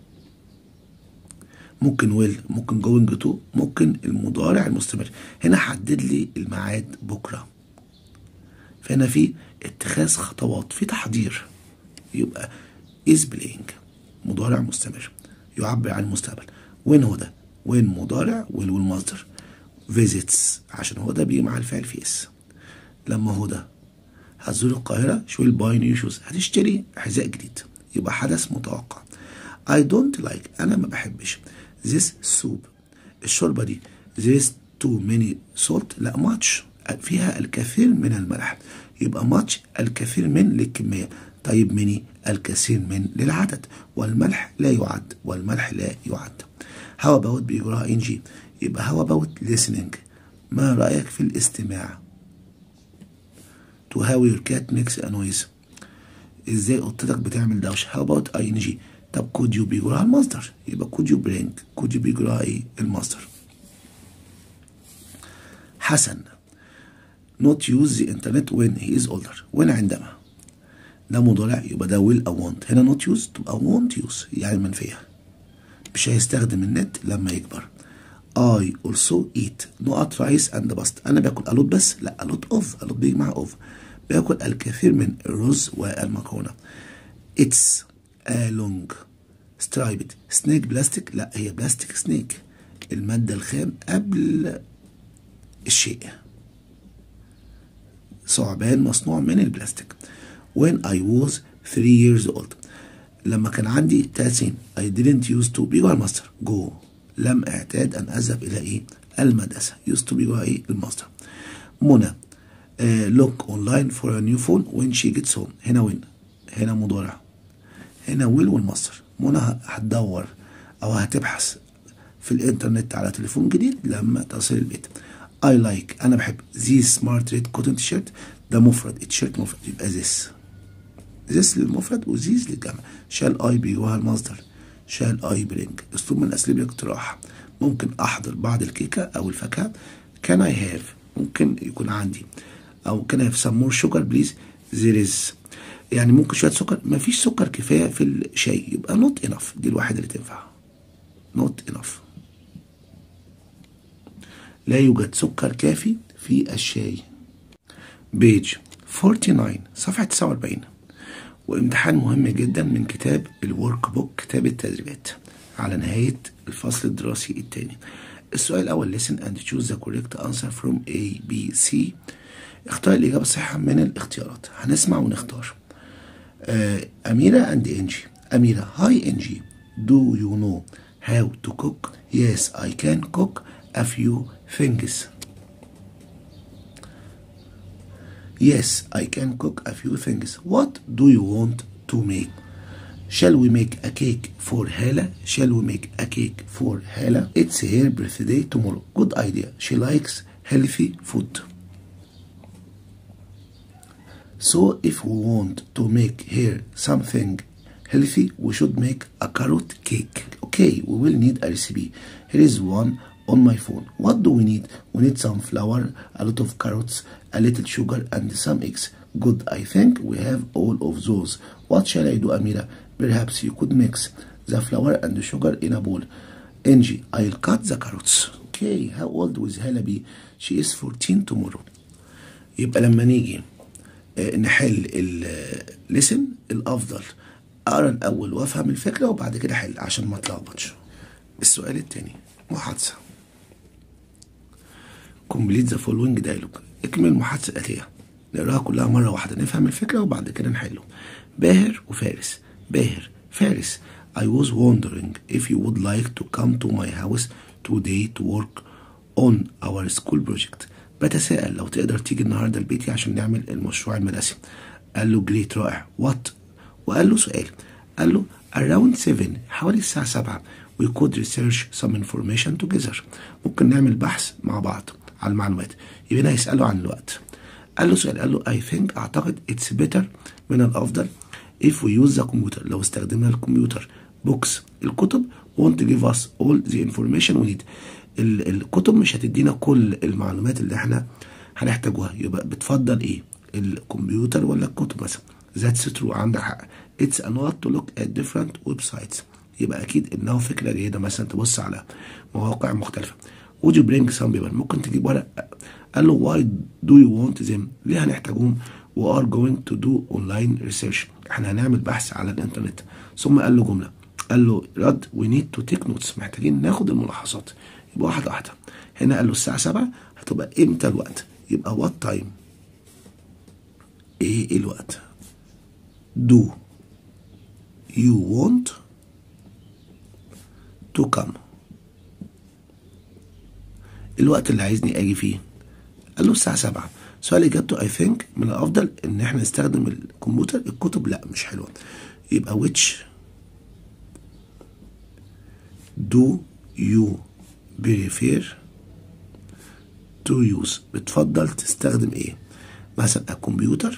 ممكن will ممكن going to ممكن المضارع المستمر. هنا حدد لي الميعاد بكرة، فهنا في اتخاذ خطوات في تحضير، يبقى is playing مضارع مستمر يعبر عن المستقبل. وين هو ده؟ وين مضارع will والمصدر. visits عشان هو ده بيجي مع الفعل في اس. لما هو ده هتزور القاهرة she will buy new shoes هتشتري حذاء جديد، يبقى حدث متوقع. I don't like أنا ما بحبش this soup الشوربة دي there is too many salt لا much فيها الكثير من الملح، يبقى much الكثير من للكمية. طيب many الكثير من للعدد، والملح لا يعد والملح لا يعد. how about بيجراها إن جي، يبقى how about listening ما رأيك في الاستماع. to how your cat makes a noise ازاي قطتك بتعمل دوشه. how about اي ان جي. طب could you بيجراها المصدر، يبقى could you bring could you بيجراها ايه المصدر. حسن not use the internet when he is older when عندما ده مضارع يبقى ده will او want. هنا not use تبقى won't use يعني منفية، مش هيستخدم النت لما يكبر. I also eat نقط rice and pasta أنا باكل a lot بس لا a lot of a lot بيجي مع of باكل الكثير من الرز والمكرونة. It's a long striped snake بلاستيك لا هي بلاستيك سنيك المادة الخام قبل الشيء ثعبان مصنوع من البلاستيك. When I was three years old لما كان عندي ثلاث سنين I didn't use to بيجوا على المصدر go لم اعتاد ان اذهب الى ايه المدرسة used to بيجوا ايه المصدر. منى uh, look online for a new phone when she gets home هنا when هنا مضارع هنا will والمصدر. منى هتدور او هتبحث في الانترنت على تليفون جديد لما تصل البيت. I like انا بحب this smart red cotton t-shirt ده مفرد التيشيرت مفرد يبقى this this للمفرد وthese للجمع. shall I بيجوها المصدر shall I bring اسلوب من اساليب الاقتراح. ممكن احضر بعض الكيكه او الفاكهه. can I have ممكن يكون عندي او can I have some more sugar please there is يعني ممكن شويه سكر مفيش سكر كفايه في الشاي يبقى not enough دي الوحيده اللي تنفع not enough لا يوجد سكر كافي في الشاي. بيج تسعة وأربعين صفحه تسعة وأربعين وامتحان مهم جدا من كتاب الورك بوك كتاب التدريبات على نهاية الفصل الدراسي الثاني. السؤال الأول listen and choose the correct answer from A, B, C. اختار الإجابة الصحيحة من الاختيارات. هنسمع ونختار. آه أميرة and إنجي. أميرة hi إنجي do you know how to cook? Yes I can cook a few things. Yes, I can cook a few things. What do you want to make? Shall we make a cake for Hala? Shall we make a cake for Hala? It's her birthday tomorrow. Good idea. She likes healthy food. So if we want to make her something healthy, we should make a carrot cake. Okay, we will need a recipe. Here is one on my phone. What do we need? We need some flour, a lot of carrots, a little sugar and some eggs. Good, I think we have all of those. What shall I do, Amira? Perhaps you could mix the flour and the sugar in a bowl. Angie, I'll cut the carrots. Okay, how old will Hala be? She is fourteen tomorrow. يبقى لما نيجي نحل الليسن الأفضل أقرأ الأول وأفهم الفكرة وبعد كده أحل عشان ما أتلخبطش. السؤال التاني محادثة. complete the following dialogue. اكمل المحادثة الآتية. نقراها كلها مرة واحدة نفهم الفكرة وبعد كده نحله. باهر وفارس. باهر فارس I was wondering if you would like to come to my house today to work on our school project. بتساءل لو تقدر تيجي النهارده لبيتي عشان نعمل المشروع المدرسي. قال له جريت، رائع. وات؟ وقال له سؤال، قال له around seven، حوالي الساعة سبعة we could research some information together، ممكن نعمل بحث مع بعض على المعلومات. يبقى هنا هيسأله عن الوقت. قال له سؤال، قال له I think، أعتقد it's better، من الأفضل if we use the computer، لو استخدمنا الكمبيوتر. books، الكتب won't give us all the information we need، الكتب مش هتدينا كل المعلومات اللي احنا هنحتاجوها. يبقى بتفضل ايه، الكمبيوتر ولا الكتب مثلا؟ That's true، عندك حق. It's a lot to look at different websites، يبقى أكيد إنه فكرة جيدة مثلا تبص على مواقع مختلفة. Would you bring some paper، ممكن تجيب ورق. قال له why do you want them، ليه هنحتاجهم؟ we are going to do online research، احنا هنعمل بحث على الإنترنت. ثم قال له جملة، قال له رد we need to take notes، محتاجين ناخد الملاحظات. يبقى واحدة واحدة. هنا قال له الساعة سبعة، هتبقى إمتى الوقت؟ يبقى what time، إيه الوقت؟ do you want to come، الوقت اللي عايزني اجي فيه. قال له الساعة سبعة. سؤال اجابته I think من الافضل ان احنا نستخدم الكمبيوتر، الكتب لا مش حلوة. يبقى which do you prefer to use، بتفضل تستخدم ايه؟ مثلا الكمبيوتر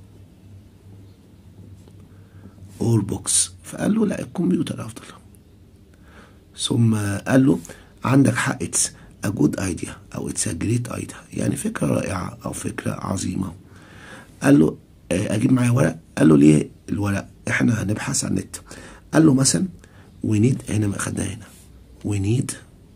or books، فقال له لا الكمبيوتر افضل. ثم قال له عندك حق it's a good idea او it's a great idea، يعني فكرة رائعة او فكرة عظيمة. قال له اجيب معايا ورق. قال له ليه الورق؟ احنا هنبحث عن النت. قال له مثلا we need، هنا ما خدناها هنا we need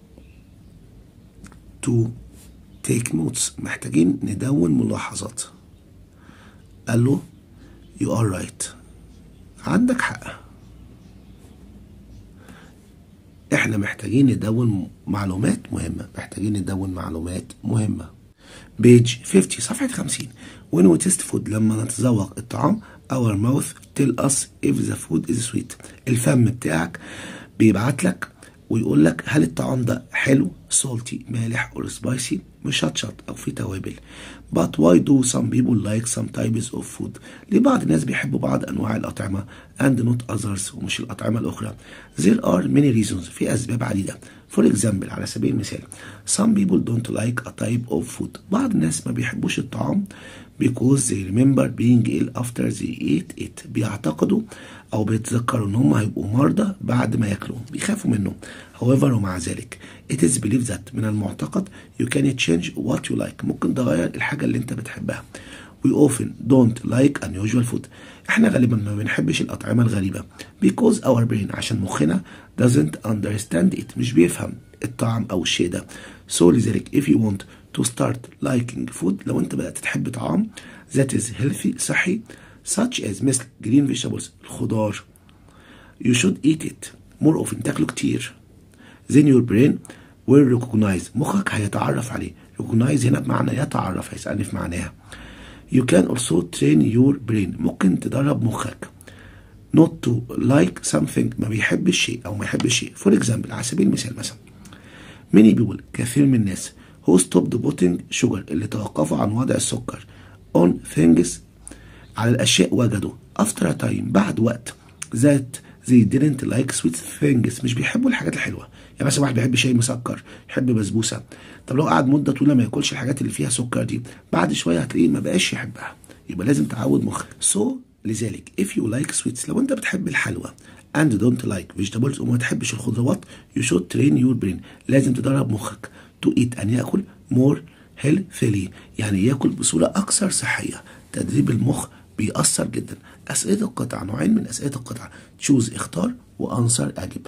to take notes، محتاجين ندون ملاحظات. قال له you are right، عندك حق، احنا محتاجين ندون معلومات مهمة، محتاجين ندون معلومات مهمة. بيج خمسين، صفحة خمسين. when we taste food، لما نتذوق الطعام our mouth tell us if the food is sweet، الفم بتاعك بيبعت لك ويقول لك هل الطعام ده حلو salty مالح or spicy مشطشط او في توابل. but why do some people like some types of food، ليه بعض الناس بيحبوا بعض انواع الاطعمه and not others، ومش الاطعمه الاخرى. there are many reasons، في اسباب عديده. for example، على سبيل المثال some people don't like a type of food، بعض الناس ما بيحبوش الطعام because they remember being ill after they ate it، بيعتقدوا او بيتذكروا ان هم هيبقوا مرضى بعد ما ياكلوا، بيخافوا منه. however، ومع ذلك it is believed that، من المعتقد you can change what you like، ممكن تغير الحاجة اللي انت بتحبها. we often don't like unusual food، احنا غالبا ما بنحبش الأطعمة الغريبة because our brain، عشان مخنا doesn't understand it، مش بيفهم الطعم او الشيء ده. so لذلك if you want to start liking food، لو انت بدأت تحب طعام that is healthy صحي such as مثل green vegetables الخضار you should eat it more often، تاكله كتير. then your brain will recognize، مخك هيتعرف عليه. recognize هنا بمعنى يتعرف، هيسألني في معناها. you can also train your brain، ممكن تدرب مخك not to like something، ما بيحبش شيء او ما يحبش شيء. for example، على سبيل المثال مثلا many people، كثير من الناس who stopped putting sugar، اللي توقفوا عن وضع السكر on things، على الأشياء وجدوا after a time، بعد وقت that they didn't like sweet things، مش بيحبوا الحاجات الحلوة. يعني مثلا واحد بيحب شاي مسكر، يحب بسبوسة، طب لو قعد مدة طويلة ما ياكلش الحاجات اللي فيها سكر دي، بعد شوية هتلاقيه ما بقاش يحبها. يبقى لازم تعود مخك. so لذلك if you like sweets، لو انت بتحب الحلوى and don't like vegetables، وما تحبش الخضروات you should train your brain، لازم تدرب مخك to eat، أن يأكل more healthily، يعني يأكل بصورة أكثر صحية. تدريب المخ بيأثر جدا. أسئلة القطعة، نوعين من أسئلة القطعة، تشوز اختار وأنصر أجب.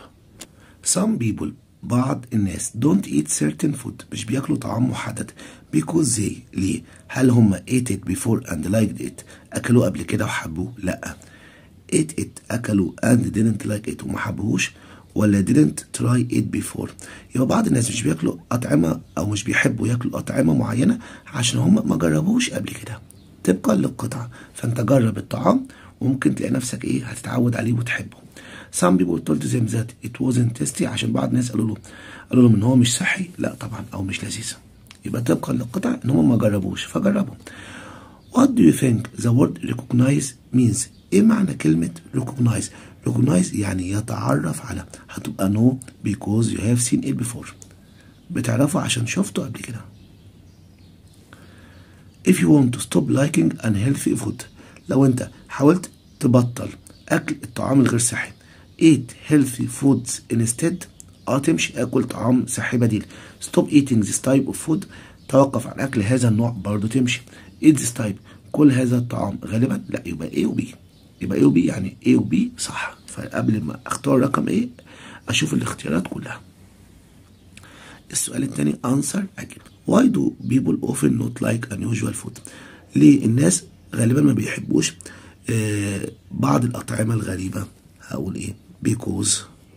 some people، بعض الناس don't eat certain food، مش بياكلوا طعام محدد because they، ليه؟ هل هم ate it before and liked it، أكلوه قبل كده وحبوه؟ لأ. ate it، أكلوا and didn't like it وما حبوهوش، ولا didn't try it before. يبقى بعض الناس مش بياكلوا أطعمة أو مش بيحبوا ياكلوا أطعمة معينة عشان هم ما جربوش قبل كده طبقا للقطعة. فأنت جرب الطعام وممكن تلاقي نفسك إيه هتتعود عليه وتحبه. some people told them that it wasn't tasty، عشان بعض الناس قالوا له قالوا لهم إن هو مش صحي، لا طبعا، أو مش لذيذ. يبقى طبقا للقطع ان هم ما جربوش فجربوا. What do you think the word recognize means؟ ايه معنى كلمة recognize؟ recognize يعني يتعرف على، هتبقى know because you have seen it before، بتعرفه عشان شفته قبل كده. If you want to stop liking unhealthy food، لو انت حاولت تبطل اكل الطعام الغير صحي، eat healthy foods instead، اه تمشي اكل طعام صحي بديل. stop eating this type of food، توقف عن اكل هذا النوع برضو تمشي. eat this type، كل هذا الطعام غالبا، لا يبقى A و B، يبقى A و B يعني A و B صح. فقبل ما اختار رقم ايه اشوف الاختيارات كلها. السؤال الثاني answer اجيب. why do people often not like unusual food؟ ليه الناس غالبا ما بيحبوش آه بعض الاطعمه الغريبه؟ هقول ايه because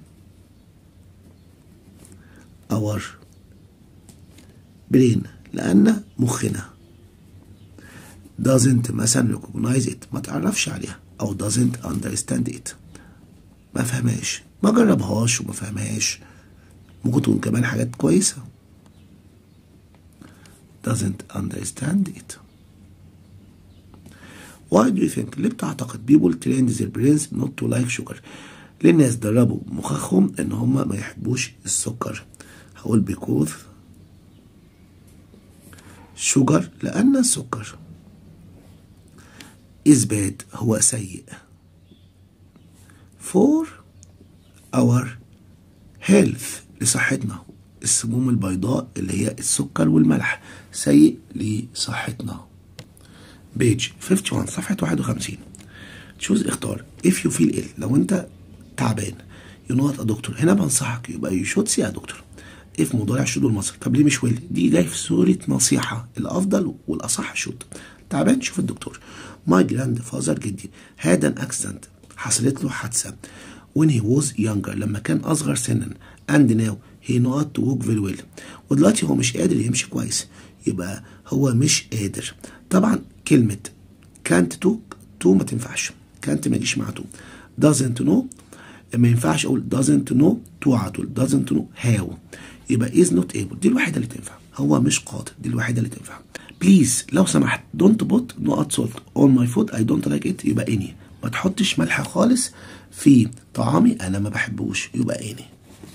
our brain، لان مخنا doesn't مثلا recognize it، ما تعرفش عليها، او doesn't understand it، ما فهمهاش، ما جربهاش وما فهمهاش. ممكن تكون كمان حاجات كويسة. doesn't understand it. why do you think؟ ليه بتعتقد people trained their brains not to like sugar؟ ليه الناس دربوا مخهم ان هم ما يحبوش السكر؟ هقول because sugar، لان السكر is bad، هو سيء for our health، لصحتنا. السموم البيضاء اللي هي السكر والملح سيء لصحتنا. بيج واحد وخمسين، صفحة واحد وخمسين. تشوز اختار if you feel ill، لو انت تعبان. you know what a doctor، هنا بنصحك يبقى you should see a doctor. if مضارع should والمصدر. طب ليه مش will؟ دي جاي في صورة نصيحة، الأفضل والأصح should. تعبان شوف الدكتور. my grandfather، جدي had an accident، حصلت له حادثة when he was younger، لما كان أصغر سنا and now he not to walk very well، ودلوقتي هو مش قادر يمشي كويس. يبقى هو مش قادر. طبعا كلمة can't to to ما تنفعش، can't ما يجيش مع to. doesn't know ما ينفعش أقول doesn't know to على طول، doesn't know how، يبقى is not able، دي الوحيدة اللي تنفع. هو مش قادر، دي الوحيدة اللي تنفع. بليز لو سمحت don't put not salt on my food I don't like it، يبقى any، ما تحطش ملح خالص في طعامي انا ما بحبوش، يبقى any.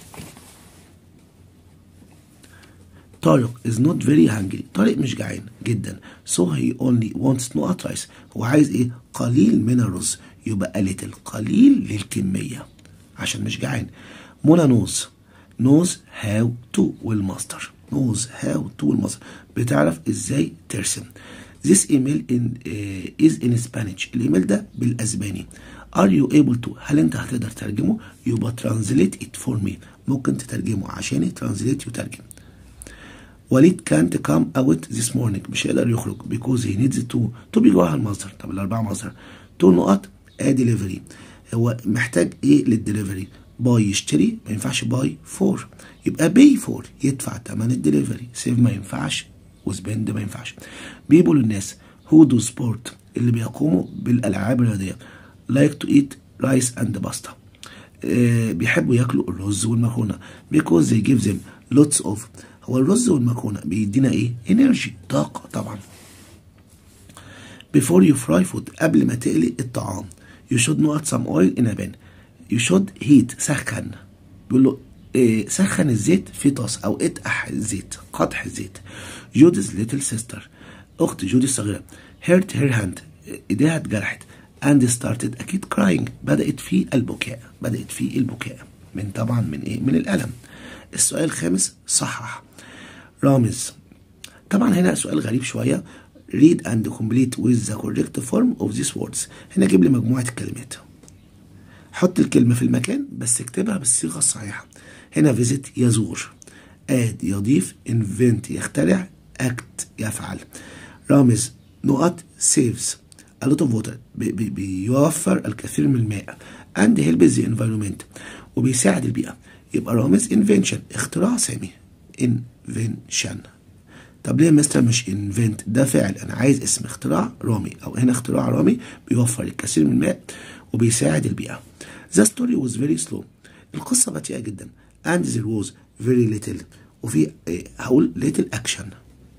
طارق is not very hungry، طارق مش جعان جدا so he only wants not rice، هو عايز ايه؟ قليل من الرز، يبقى little، قليل للكمية عشان مش جعان. منى knows knows how to والماستر، knows how to والماستر، بتعرف ازاي ترسم. this email in, uh, is in Spanish، الايميل ده بالاسباني. are you able to، هل انت هتقدر تترجمه؟ يبقى translate it for me، ممكن تترجمه عشاني، translate يترجم. وليد can't come out this morning، مش هيقدر يخرج because he needs to to بيجي وراها المصدر. طب الاربعه مصدر. to نقط a delivery، هو محتاج ايه للدليفري؟ باي يشتري، ما ينفعش باي فور، يبقى بي فور يدفع ثمن الدليفري. سيف ما ينفعش، وسبند ما ينفعش. بيبول الناس who do sport، اللي بيقوموا بالالعاب الرياضيه. like to eat rice and pasta، آه بيحبوا ياكلوا الرز والمكرونه because they give them lots of، هو الرز والمكرونه بيدينا ايه؟ energy، طاقه طبعا. before you fry food، قبل ما تقلي الطعام. you should not add some oil in a pan، you should heat، سخن، بيقول له إيه؟ سخن الزيت في طاس او اتقح الزيت، قدح الزيت. جودي's little sister، اخت جودي الصغيره. hurt her hand، ايديها اتجرحت. and started اكيد crying، بدات في البكاء، بدات في البكاء من طبعا من ايه؟ من الالم. السؤال الخامس صحح. رامز، طبعا هنا سؤال غريب شويه. read and complete with the correct form of these words، هنا جيب لي مجموعه الكلمات، حط الكلمه في المكان بس اكتبها بالصيغه الصحيحه. هنا visit يزور، add يضيف، invent يخترع، act يفعل. رامز نقط saves a lot of water، بي بي بيوفر الكثير من الماء. and helps the environment، وبيساعد البيئة. يبقى رامز invention، اختراع سامي، invention. طب ليه مستر مش invent؟ ده فعل، انا عايز اسم اختراع رامي، او هنا اختراع رامي بيوفر الكثير من الماء وبيساعد البيئة. the story was very slow، القصة بطيئة جدا. and there was very little، وفي ايه؟ هقول little action،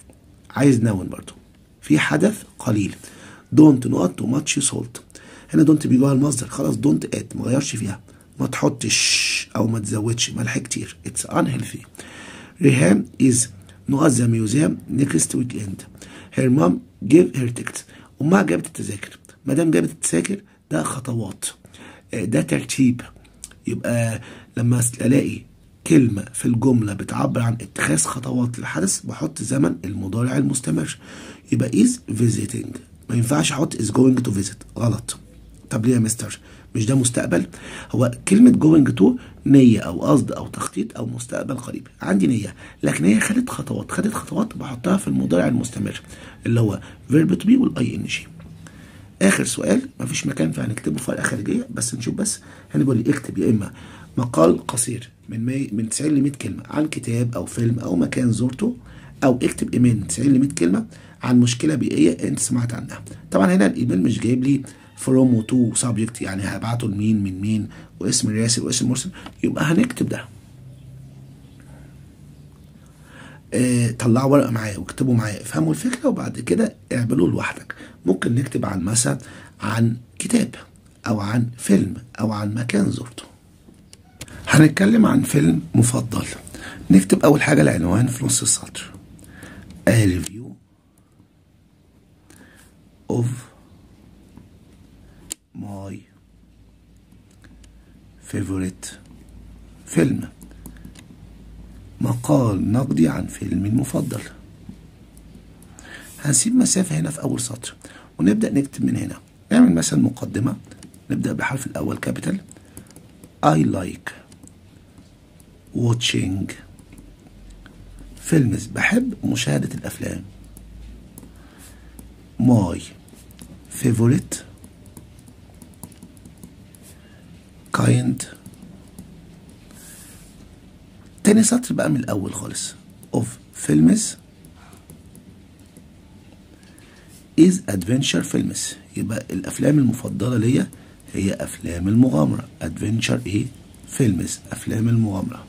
عايز نون برضو في حدث قليل. don't not too much salt. هنا don't بيجوا على المصدر خلاص don't add ما غيرش فيها، ما تحطش او ما تزودش ملح كتير. it's unhealthy. ريهام is not the museum next weekend. her mom gave her tickets. امها جابت التذاكر. ما دام جابت التذاكر ده خطوات، ده ترتيب. يبقى لما الاقي كلمة في الجملة بتعبر عن اتخاذ خطوات للحدث بحط زمن المضارع المستمر. يبقى is visiting، ما ينفعش احط is going to visit، غلط. طب ليه يا مستر؟ مش ده مستقبل؟ هو كلمة going to نية أو قصد أو تخطيط أو مستقبل قريب. عندي نية لكن هي خدت خطوات، خدت خطوات بحطها في المضارع المستمر اللي هو verb to be والاي ان جي. آخر سؤال مفيش مكان فهنكتبه فرقة خارجية بس نشوف. بس هنا بيقول لي اكتب يا إما مقال قصير من مي من تسعين ل مية كلمة عن كتاب أو فيلم أو مكان زرته، أو اكتب إيميل من تسعين ل مية كلمة عن مشكلة بيئية أنت سمعت عنها. طبعا هنا الإيميل مش جايب لي from و to subject، يعني هبعته لمين من مين واسم الراسل واسم المرسل، يبقى هنكتب ده. اه طلعوا ورقة معايا واكتبوا معايا، افهموا الفكرة وبعد كده اعملوه لوحدك. ممكن نكتب عن مثلا عن كتاب أو عن فيلم أو عن مكان زرته. هنتكلم عن فيلم مفضل. نكتب أول حاجة العنوان في نص السطر. A review of my favorite فيلم، مقال نقدي عن فيلمي المفضل. هنسيب مسافة هنا في أول سطر ونبدأ نكتب من هنا. نعمل مثلا مقدمة، نبدأ بحرف الأول كابيتال. I like watching films، بحب مشاهدة الأفلام. my favorite kind. تاني سطر بقى من الأول خالص. of films is adventure films، يبقى الأفلام المفضلة ليا هي أفلام المغامرة. adventure إيه؟ films، أفلام المغامرة.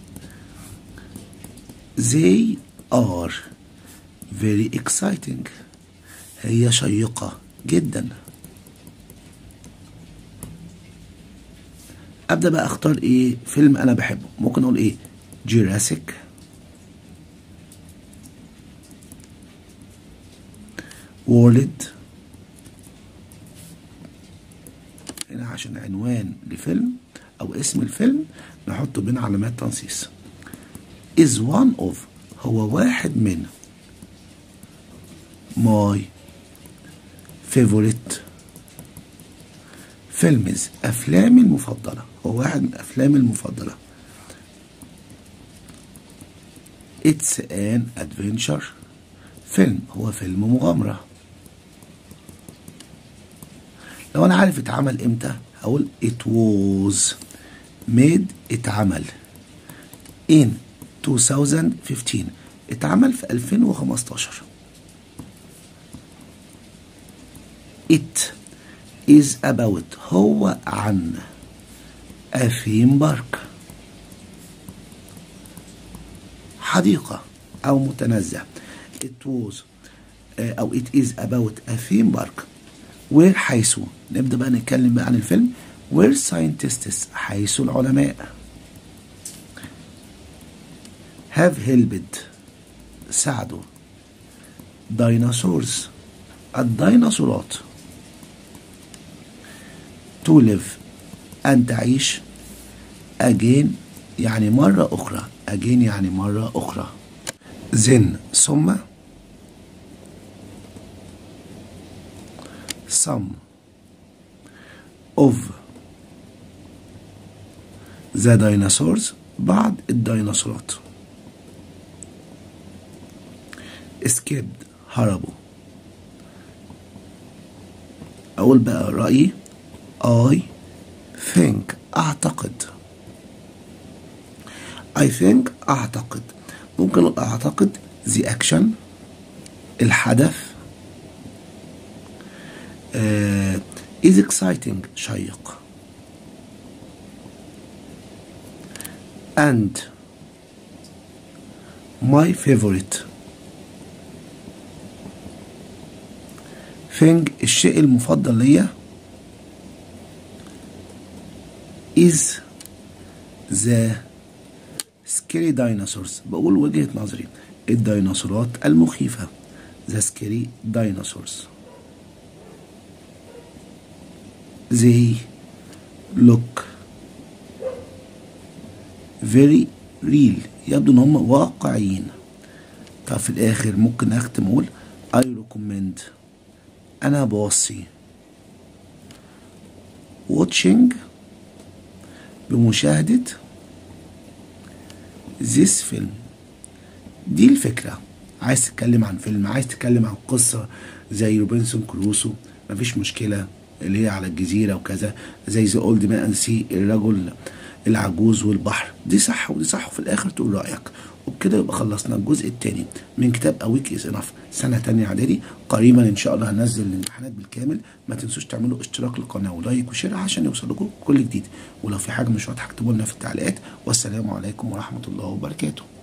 they are very exciting، هي شيقة جدا. أبدأ بقى أختار إيه فيلم أنا بحبه. ممكن أقول إيه؟ جوراسيك، وورلد. هنا عشان عنوان لفيلم أو اسم الفيلم نحطه بين علامات تنصيص. is one of، هو واحد من my favorite films، أفلامي المفضلة. هو واحد من أفلامي المفضلة. it's an adventure film، هو فيلم مغامرة. لو أنا عارف اتعمل إمتى هقول it was made، اتعمل in twenty fifteen، اتعمل في ألفين وخمستاشر. it is about، هو عن a theme park، حديقة أو متنزه. it was أو it is about a theme park where، حيث. نبدأ بقى نتكلم بقى عن الفيلم. where scientists، حيث العلماء. have helped، ساعدوا. dinosaurs، الديناصورات. to live، أن تعيش. again يعني مرة أخرى. again يعني مرة أخرى. then ثم. some of the dinosaurs، بعض الديناصورات. escaped، هربوا. أقول بقى رأيي. I think، أعتقد. I think، أعتقد. ممكن أعتقد the action، الحدث. uh, is exciting، شيق. and my favorite thing الشيء المفضل ليا is the scary dinosaurs. بقول وجهة نظري الديناصورات المخيفة the scary dinosaurs. they look very real يبدو ان هم واقعيين. طب في الاخر ممكن اختم اقول I recommend انا بوصي watching بمشاهدة this film. دي الفكرة. عايز تتكلم عن فيلم، عايز تتكلم عن قصة زي روبنسون كروسو، مفيش مشكلة، اللي هي على الجزيرة وكذا، زي ذا اولد مان اند سي الرجل العجوز والبحر. دي صح ودي صح، وفي الاخر تقول رأيك. وبكده يبقى خلصنا الجزء الثاني من كتاب A Week is Enough سنة تانية اعدادي. قريبا ان شاء الله هنزل الامتحانات بالكامل. ما تنسوش تعملوا اشتراك للقناة ولايك وشير عشان يوصل لكم كل جديد. ولو في حاجة مش واضحة اكتبوا لنا في التعليقات. والسلام عليكم ورحمة الله وبركاته.